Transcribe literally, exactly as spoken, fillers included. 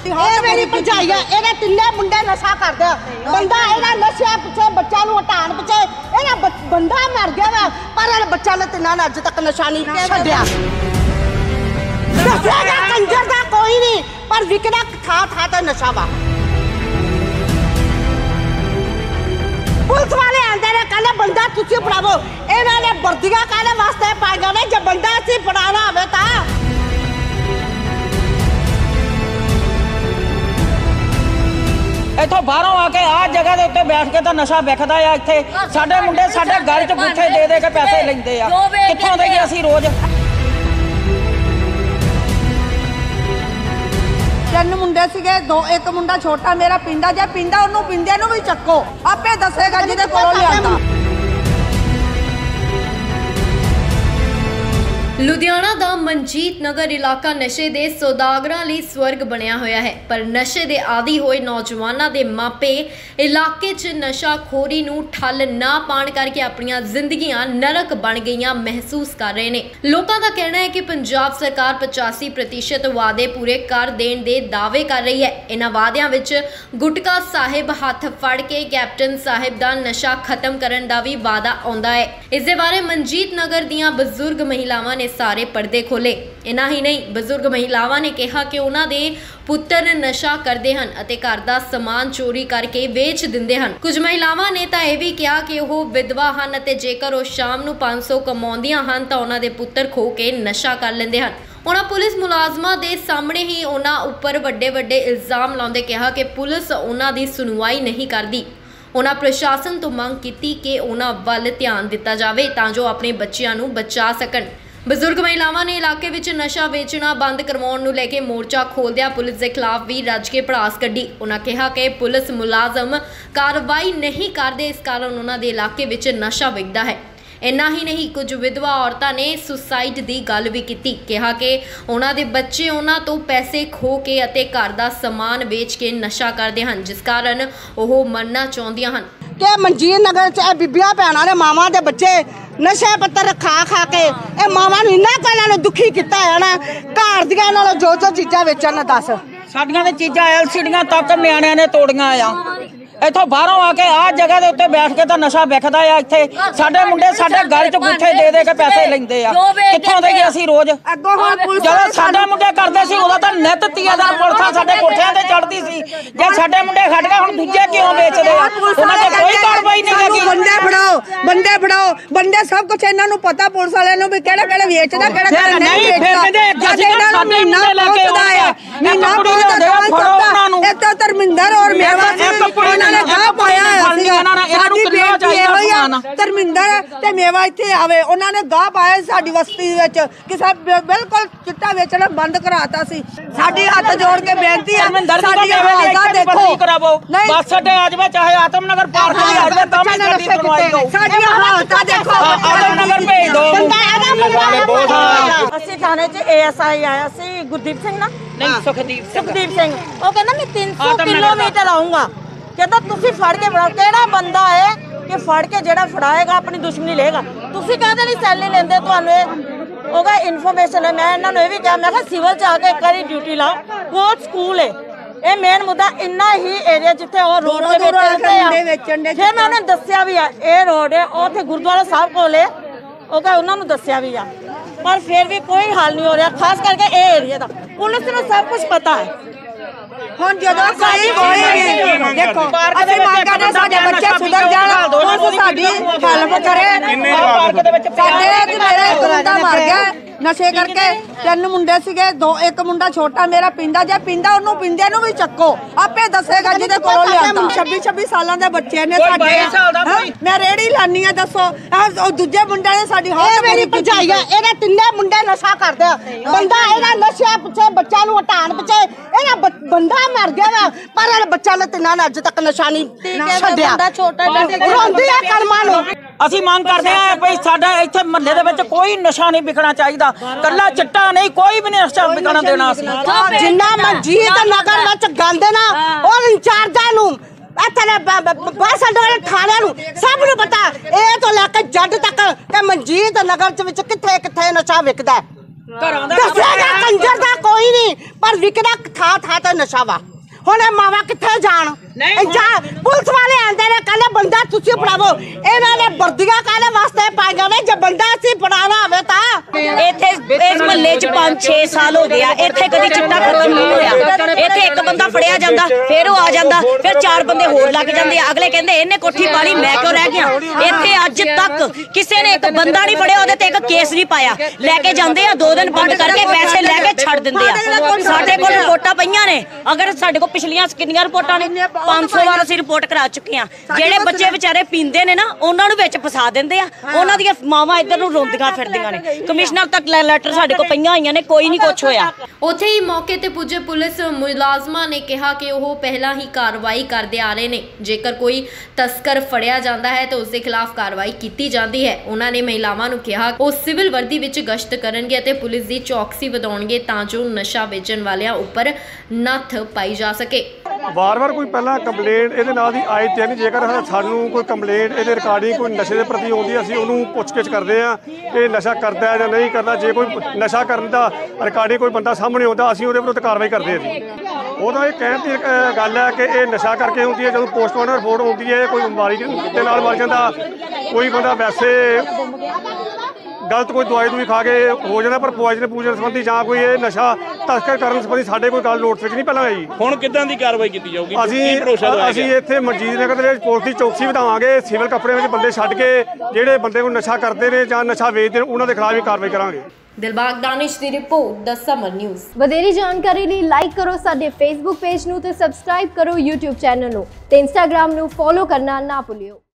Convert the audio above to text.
साडी हां मेरी भरजाई है एने तिन्ने मुंडे नशा करदे बंदा एना नशे पिछे बच्चा नु हटाण पिछे एना बंदा मर गया वा पर ए बच्चा ने तिन्ना ने अज तक नशा नहीं छड्डिया नशेगा कंजर दा कोई नहीं पर विकदा था था ते नशा वा पुलिस वाले आंदे ने कहंदे बंदा तुसी फड़ावो एना ने वर्दियां कहने वास्ते पाईयां ने जे बंदा असी फड़ाना होवे तां इथों बाहरों आके आ जगह के उत्ते बैठ के तो नशा विकदा है इत्थे साडे मुंडे साडे घर च गुत्थे दे दे के पैसे लैंदे आ कित्थों देईए असीं रोज तीन मुंडे सीगे दो एक मुंडा छोटा मेरा पिंडा जे पिंडा ओनू पिंडे नू भी चक्को आपे दसेगा जिहदे कोलों लिआंदा लुधियाना दा मनजीत नगर इलाका नशे दे सौदागरां लई स्वर्ग बनिया होया है पर नशे दे आदी होए नौजवानां दे मापे इलाके च नशाखोरी नूं ठल ना पाण करके अपनियां जिंदगियां नरक बन गईयां महसूस कर रहे ने। लोकां दा कहना है कि पंजाब सरकार पचासी प्रतिशत वादे पूरे कर देण दे दावे कर रही है। इन्हां वादियां विच गुटका साहिब हथ फड़ के कैप्टन साहिब दा नशा खत्म करन दा भी वादा आउंदा है। इस दे बारे मनजीत नगर दीयां बजुर्ग महिलावां ने सारे पर्दे खोले। इना ही नहीं बजुर्ग महिलावां ने कहा कि उन्हां दे पुत्तर नशा करते हैं अते घर दा समान चोरी करके वेच दिंदे हन। कुछ महिलावां ने तां इह वी कहा कि ओह विधवा हन अते जेकर ओह शाम नूं पांच सौ कमाउंदियां हन तां उन्हां दे पुत्तर खो के नशा कर लैंदे हन। उन्हां पुलिस मुलाजमां दे सामने ही उन्हां उपर वड्डे वड्डे इल्जाम लाउंदे कहा कि पुलिस उन्हां दी सुनवाई नहीं करदी। उन्हां प्रशासन तो मंग कीती कि उन्हां वल ध्यान दिता जावे तां जो अपने बच्चियां नूं बचा सकन। बजुर्ग महिलावां ने इलाके विच नशा वेचना बंद करवाउण नूं लैके मोर्चा खोलदिया पुलिस के खिलाफ भी रज के भड़ास कड्ढी। उन्हां कहा कि पुलिस मुलाजम कार्रवाई नहीं करदे इस कारण उन्हां दे इलाके विच नशा विकदा है। इन्ना ही नहीं कुछ विधवा औरतां ने सुसाइड की गल भी की कहा कि उन्हां दे बच्चे उन्हां तो पैसे खो के अते घर दा समान बेच के नशा करदे हन जिस कारण ओह मरना चाहुंदियां हन। कि मनजीत नगर च बीबियां भैणां ने मावां दे बच्चे नशे पत्तर खा खा के ए मावां नूं इन्ना गल्लां ने दुखी कीता है ना घर दियां नालों जो जो चीज़ां वेचण दस साडियां ने चीज़ां एलसीडियां तक निआणियां ने तोड़ियां आ इथों बाहरों आके आ जगह के उत्ते बैठ के तो नशा विकदा है इत्थे साडे मुंडे साडे घर च गुत्थे दे दे के पैसे लैंदे आ कित्थों देईए असीं रोज जदों साडे मुंडे करदे सी उदों तां नित तीया दिन पुलिस साडे कोठियां ते चढ़दी सी जे साडे मुंडे खड़ गए हुण दूजे क्यों बेचदे आ उन्हां ते कोई कार्रवाई नहीं हैगी। बंदे फड़ाओ बंदे फड़ाओ बंदे सब कुछ इन्हां नूं पता पुलिस वालियां नूं भी किहड़ा किहड़ा वेचदा किहड़ा किहड़ा नहीं वेचदा जद इन्हां नूं महीना पहुंचदा है महीना पहुंचदा फड़ो उन्हां नूं इह तां धर्मिंदर और मेवा ने गा पाया साडी बेटी धर्मिंदर ते मेवा इत्थे आवे उन्हां ने गा पाया साडी बस्ती विच कि सब बिल्कुल चिट्टा वेचना बंद कराता सी। साडी हाथ जोड़ के बेनती है साडी हालत देखो करावो बस अड्डे आ जावे चाहे आत्मनगर पार्क में आ जावे तां मैं साडी सुनवाई दो साडी हालत देखो आत्मनगर भेज दो। ਅਸੀਂ थाने च एएसआई आया सी गुरदीप सिंह ना नहीं सुखदीप सुखदीप सिंह ਉਹ ਕਹਿੰਦਾ मैं तीन सौ किलोमीटर आऊंगा कहता तुसी फड़ के फड़ाओ केड़ा बंदा है कि फड़ के जेड़ा फड़ाएगा अपनी दुश्मनी लेगा तुसी कहते नहीं सैलरी लेंदे ਤੁਹਾਨੂੰ होगा इन्फॉर्मेशन है मैं इन्हां ਨੂੰ ਇਹ ਵੀ ਕਿਹਾ मैं ਕਿਹਾ सिविल च आके एक बारी ड्यूटी लाओ कोर्ट स्कूल है ਇਹ ਮੇਨ ਮੁੱਦਾ ਇੰਨਾ ਹੀ ਏਰੀਆ ਜਿੱਥੇ ਉਹ ਰੋਡ ਦੇ ਵਿੱਚ ਚੱਲਦੇ ਆ ਫਿਰ ਮੈਂ ਉਹਨੂੰ ਦੱਸਿਆ ਵੀ ਆ ਇਹ ਰੋਡ ਹੈ ਉਹ ਤੇ ਗੁਰਦੁਆਰਾ ਸਾਹਿਬ ਕੋਲ ਹੈ ਉਹ ਕਹ ਉਹਨਾਂ ਨੂੰ ਦੱਸਿਆ ਵੀ ਆ पर फिर भी कोई हाल नहीं हो रहा खास करके ए एरिया का पुलिस को सब कुछ पता है। ਹੁਣ ਜਦੋਂ ਕੋਈ ਕੋਈ ਨਹੀਂ ਦੇਖੋ ਅਸੀਂ ਮੰਗ ਕਰਦੇ ਸਾਡੇ ਬੱਚੇ ਸੁਧਰ ਜਾਣ ਉਹ ਸਾਡੀ ਹੈਲਪ ਕਰੇ ਸਾਡੇ ਤੇ ਮੇਰੇ ਇੱਕ ਮੁੰਡਾ ਮਰ ਗਿਆ ਨਸ਼ੇ ਕਰਕੇ ਤਿੰਨ ਮੁੰਡੇ ਸੀਗੇ ਦੋ ਇੱਕ ਮੁੰਡਾ ਛੋਟਾ ਮੇਰਾ ਪਿੰਡਾ ਜੇ ਪਿੰਡਾ ਉਹਨੂੰ ਪਿੰਡੇ ਨੂੰ ਵੀ ਚੱਕੋ ਆਪੇ ਦੱਸੇਗਾ ਜਿਹਦੇ ਕੋਲੋਂ ਲਿਆਂਦਾ ਛੱਬੀ ਛੱਬੀ ਸਾਲਾਂ ਦੇ ਬੱਚੇ ਨੇ ਸਾਡੇ ਮੈਂ ਰੇੜੀ ਲਾਨੀ ਆ ਦੱਸੋ ਉਹ ਦੂਜੇ ਮੁੰਡੇ ਨੇ ਸਾਡੀ ਹਾਂ ਮੇਰੀ ਭਰਜਾਈ ਆ ਇਹਦੇ ਤਿੰਨੇ ਮੁੰਡੇ ਨਸ਼ਾ ਕਰਦੇ ਬੰਦਾ ਇਹਦਾ ਨਸ਼ੇ ਪਿੱਛੇ ਬੱਚਾ ਨੂੰ ਹਟਾਉਣ ਪਿੱਛੇ ਇਹਦਾ ਬੰਦਾ ਮਰ ਗਿਆ ਵਾ ਪਰ ਇਹ ਬੱਚਾ ਨੇ ਤਿੰਨਾਂ ਨੇ ਅੱਜ ਤੱਕ ਨਸ਼ਾ ਨਹੀਂ ਛੱਡਿਆ ਰੋਂਦੀ ਆ ਕਰਮਾਂ ਨੂੰ। ਅਸੀਂ ਮੰਗ ਕਰਦੇ ਆ ਭਈ ਸਾਡਾ ਇੱਥੇ ਮਹੱਲੇ ਦੇ ਵਿੱਚ ਕੋਈ ਨਸ਼ਾ ਨਹੀਂ ਵਿਕਣਾ ਚਾਹੀਦਾ ਕੱਲਾ ਚਿੱਟਾ ਨਹੀਂ ਕੋਈ ਵੀ ਨਸ਼ਾ ਵਿਕਣਾ ਦੇਣਾ ਅਸੀਂ ਜਿੰਨਾ ਮਨਜੀਤ ਨਗਰ ਵਿੱਚ ਗੰਦ ਨਾ ਉਹ ਇੰਚਾਰਜਾਂ ਨੂੰ ਇੱਥੇ ਬੱਸ ਅੱਡੇ ਵਾਲੇ ਥਾਣਿਆਂ ਨੂੰ ਸਭ ਨੂੰ ਪਤਾ ਇਹ ਤੋਂ ਲੈ ਕੇ ਜੱਜ ਤੱਕ ਕਿ ਮਨਜੀਤ ਨਗਰ ਚ ਵਿੱਚ ਕਿੱਥੇ ਕਿੱਥੇ ਨਸ਼ਾ ਵਿਕਦਾ ਦੱਸੇਗਾ ਕੰਜਰ ਦਾ ਕੋਈ ਨਹੀਂ, ਪਰ ਵਿਕਦਾ ਥਾਂ ਥਾਂ ਤੇ ਨਸ਼ਾ ਵਾ। ਹੁਣ ਇਹ ਮਾਵਾ ਕਿੱਥੇ ਜਾਣ? ਜਾ ਪੁਲਿਸ ਵਾਲੇ ਆਂਦੇ ਨੇ ਕਹਿੰਦੇ ਬੰਦਾ ਤੁਸੀਂ ਫੜਾਵੋ, ਇਹਨਾਂ ਨੇ ਵਰਦੀਆਂ ਕਾਹਦੇ ਵਾਸਤੇ ਪਾਈਆਂ ਨੇ? ਜੇ ਬੰਦਾ ਅਸੀਂ ਫੜਾਣਾ ਹੋਵੇ ਤਾਂ ਇੱਥੇ ਇਸ ਮਹੱਲੇ 'ਚ ਪੰਜ ਛੇ ਸਾਲ ਹੋ ਗਿਆ, ਇੱਥੇ ਕਦੀ ਚਿੱਟਾ ਖਤਮ ਨਹੀਂ ਹੋਇਆ। ਇੱਥੇ ਇੱਕ ਬੰਦਾ ਫੜਿਆ ਜਾਂਦਾ, ਫਿਰ ਉਹ ਆ ਜਾਂਦਾ, ਫਿਰ ਚਾਰ ਬੰਦੇ ਹੋਰ ਲੱਗ ਜਾਂਦੇ ਆ। ਅਗਲੇ ਕਹਿੰਦੇ ਇਹਨੇ ਕੋਠੀ ਪਾਲੀ, ਮੈਂ ਕਿਉਂ ਰਹਿ ਗਿਆ? ਇੱਥੇ ਅੱਜ ਤੱਕ ਕਿਸੇ ਨੇ ਇੱਕ ਬੰਦਾ ਨਹੀਂ ਫੜਿਆ, ਉਹਦੇ ਤੇ ਇੱਕ ਕੇਸ ਨਹੀਂ ਪਾਇਆ। ਲੈ ਕੇ ਜਾਂਦੇ ਆ, ਦੋ ਦਿਨ ਬੰਦ ਕਰਕੇ ਪੈਸੇ ਲੈ ਕੇ ਛੱਡ ਦਿੰਦੇ ਆ। ਸਾਡੇ ਕੋਲ ਰਿਪੋਰਟਾਂ ਪਈਆਂ ਨੇ, ਅਗਰ ਸਾਡੇ ਕੋਲ ਪਿਛਲੀਆਂ ਕਿੰਨੀਆਂ ਰਿਪੋਰਟਾਂ ਨੇ, ਪੰਜ ਸੌ ਵਾਰ ਅਸੀਂ ਰਿਪੋਰਟ ਕਰਾ ਚੁੱਕੇ ਆ। ਜਿਹੜੇ ਬੱਚੇ ਵਿਚਾਰੇ ਪੀਂਦੇ ਨੇ ਨਾ, ਉਹਨਾਂ ਨੂੰ ਵਿੱਚ ਫਸਾ ਦਿੰਦੇ ਆ, ਉਹਨਾਂ ਦੀਆਂ ਮਾਵਾਂ ਇੱਧਰ ਨੂੰ ਰੋਂਦੀਆਂ ਫਿਰਦੀਆਂ ਨੇ। ਕਮਿਸ਼ਨਰ ਤੱਕ ਲੈਟਰ ਸਾਡੇ ਕੋਲ ਪਈਆਂ ਹੋਈਆਂ ਨੇ, ਕੋਈ ਨਹੀਂ ਕੁਛ ਹੋਇਆ। ਉੱਥੇ ਹੀ ਮੌਕੇ ਤੇ ਪੁੱਜੇ ਪੁਲਿਸ ਮੁਲਾਜ਼ਮਾਂ ਨੇ ਕਿਹਾ ਕਿ ਉਹ ਪਹਿਲਾਂ ਹੀ ਕਾਰਵਾਈ ਕਰਦੇ ਆ ਰਹੇ ਨੇ। ਜੇਕਰ ਕੋਈ ਤਸਕਰ ਫੜਿਆ ਜਾਂਦਾ ਹੈ ਤਾਂ ਉਸ ਦੇ ਖਿਲਾਫ ਕਾਰਵਾਈ ਕੀਤੀ ਜਾਂਦੀ ਹੈ। ਉਹਨਾਂ ਨੇ ਮਹਿਲਾਵਾਂ ਨੂੰ ਕਿਹਾ ਉਹ ਸਿਵਲ ਵਰਦੀ ਵਿੱਚ ਗਸ਼ਤ ਕਰਨਗੇ ਅਤੇ ਪੁਲਿਸ ਦੀ ਚੌਕਸੀ ਵਧਾਉਣਗੇ ਤਾਂ ਜੋ ਨਸ਼ਾ ਵੇਚਣ ਵਾਲਿਆਂ ਉੱਪਰ ਨੱਥ ਪਾਈ ਜਾ ਸਕੇ। ਵਾਰ-ਵਾਰ ਕੋਈ ਪਹਿਲਾਂ ਕੰਪਲੇਂਟ ਇਹਦੇ ਨਾਲ ਦੀ ਆਈ ਤੇ ਨਹੀਂ, ਜੇਕਰ ਸਾਨੂੰ ਕੋਈ ਕੰਪਲੇਂਟ ਇਹਦੇ ਰਿਕਾਰਡਿੰਗ ਕੋਈ ਨਸ਼ੇ ਦੇ ਪ੍ਰਤੀ ਆਉਂਦੀ ਹੈ, ਅਸੀਂ ਉਹਨੂੰ ਪੁੱਛਗਿੱਛ ਕਰਦੇ ਹਾਂ ਕਿ ਨਸ਼ਾ ਕਰਦਾ ਜਾਂ ਨਹੀਂ ਕਰਦਾ। ਜੇ ਕੋਈ ਨਸ਼ਾ ਕਰਨ ਦਾ ਰਿਕਾਰਡਿੰਗ ਕੋਈ ਬੰਦਾ ਸਾਹਮਣੇ ਆਉਂਦਾ, ਅਸੀਂ ਉਹਦੇ ਵਿਰੁੱਧ ਕਾਰਵਾਈ ਕਰਦੇ ਹਾਂ ਜੀ। ਉਹਦਾ ਇਹ ਕਹਿਣ ਦੀ ਗੱਲ ਹੈ ਕਿ ਇਹ ਨਸ਼ਾ ਕਰਕੇ ਹੁੰਦੀ ਹੈ। ਜਦੋਂ ਪੋਸਟਮਾਰਟਮ ਰਿਪੋਰਟ ਆਉਂਦੀ ਹੈ, ਕੋਈ ਬਿਮਾਰੀ ਦੇ ਨਾਲ ਮਰ ਜਾਂਦਾ, ਕੋਈ ਬੰਦਾ ਵੈਸੇ ਗਲਤ ਕੋਈ ਦਵਾਈ ਦੂਈ ਖਾ ਕੇ ਹੋ ਜਾਂਦਾ, ਪਰ ਪੁਆਇਜ਼ਨ ਪੂਜਨ ਸੰਬੰਧੀ ਜਾਂ ਕੋਈ ਇਹ ਨਸ਼ਾ ਤਸਕਰ ਕਰਨ ਸੰਬੰਧੀ ਸਾਡੇ ਕੋਈ ਗੱਲ ਨੋਟਿਸ ਵਿੱਚ ਨਹੀਂ ਪਹਿਲਾਂ ਆਈ। ਹੁਣ ਕਿੱਦਾਂ ਦੀ ਕਾਰਵਾਈ ਕੀਤੀ ਜਾਊਗੀ? ਅਸੀਂ ਅਸੀਂ ਇੱਥੇ ਮਨਜੀਤ ਨਗਰ ਦੇ ਵਿੱਚ ਪੁਲਿਸ ਦੀ ਚੌਕਸੀ ਵਧਾਵਾਂਗੇ। ਸਿਵਲ ਕੱਪੜਿਆਂ ਵਿੱਚ ਬੰਦੇ ਛੱਡ ਕੇ ਜਿਹੜੇ ਬੰਦੇ ਨੂੰ ਨਸ਼ਾ ਕਰਦੇ ਨੇ ਜਾਂ ਨਸ਼ਾ ਵੇਚਦੇ ਨੇ, ਉਹਨਾਂ ਦੇ ਖਿਲਾਫ ਵੀ ਕਾਰਵਾਈ ਕਰਾਂਗੇ। ਦਿਲਬਾਗ ਦਾਨਿਸ਼ ਦੀ ਰਿਪੋਰਟ, ਦ ਸਮਰ ਨਿਊਜ਼। ਵਧੇਰੀ ਜਾਣਕਾਰੀ ਲਈ ਲਾਈਕ ਕਰੋ ਸਾਡੇ ਫੇਸਬੁੱਕ ਪੇਜ ਨੂੰ ਤੇ ਸਬਸਕ੍ਰਾਈਬ ਕਰੋ YouTube ਚੈਨਲ ਨੂੰ ਤੇ Instagram ਨੂੰ ਫੋਲੋ ਕਰਨਾ ਨਾ ਭੁੱਲਿਓ।